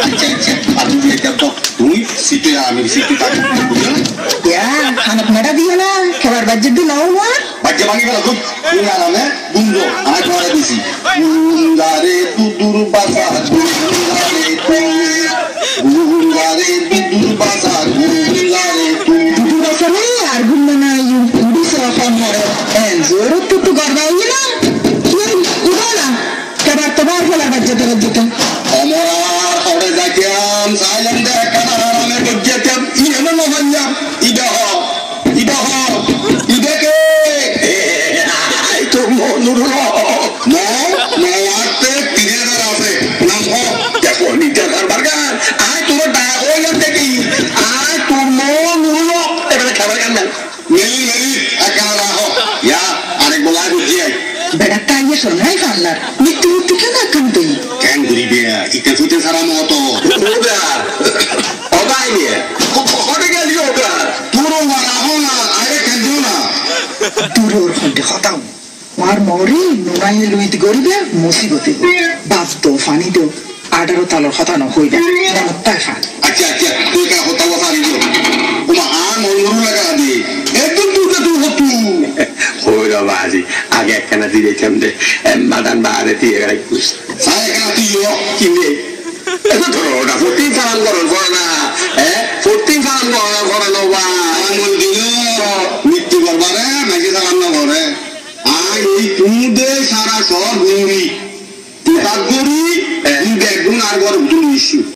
আচ্ছা আচ্ছা আপনি এটা তো তুই সিটে আমি সিটে তাকে বুঝলেন Ya, anak merah dia lah. Keluar baju dulu nawa. বাচ্চা ভাঙি গেল খুব তুমি আরামে বুঝলো আমার ঘরে দিছি গুঙ্গারে তুদুর বাসা গুঙ্গারে গুঙ্গারে তুদুর বাসা গুঙ্গারে Itu rasanya argumen na yung udi sa pamoro. Zoro tutu garba yun na. Yan, iba na. Kabar-tabar ko lang baju dito. অমরার পরে যাইতাম সাইলেন দেখ কানারামে গজ্জাতাম ইহেন নহঞ্জা ইডহ ইডহ ইডকে এই তো মনুর আতে 3000 আছে নাম হ দেখো নিতে কারবার গান আয় তোর ডাক হইল দেখি আয় তোর মনুর এখানে খাবার গান মেলি মেলি একানা রাহ ইয়া আরেক বলা বুঝিয়াই Beda kaya sonai kanar. Mitu kana kanti. কেন করিবে ইতে ফুটে সারা মতো ওগা ওগাই নিয়ে ওরে গেলি ওগা পুরো মারা হনা আরে কেন না Durur honde khatam. Mar mori nunai luit goribe musibate. Bab to fani do. Adaro talor khata na hoibe. Namot ta khan. আচ্ছা আচ্ছা তুই কা হতা ওয়া দিও ওমা আর মনুর লাগা দি একদম তুই হতু হইলো বাজি আগে একখানা দিয়ে কেমনে মাদান বাহারে দিয়ে রাখুস সাই কেন তুই কিনে এত ধরো ওটা 14 সালাম করো না 14 সালাম করো না বা আমল দিল মৃত্যু করবারে নাকি সালাম না করে আর এই কুমুদে সারা সব গুঙ্গি তুই কাজ করি তুই দেখুন আর ঘর উঠুন ইস্যু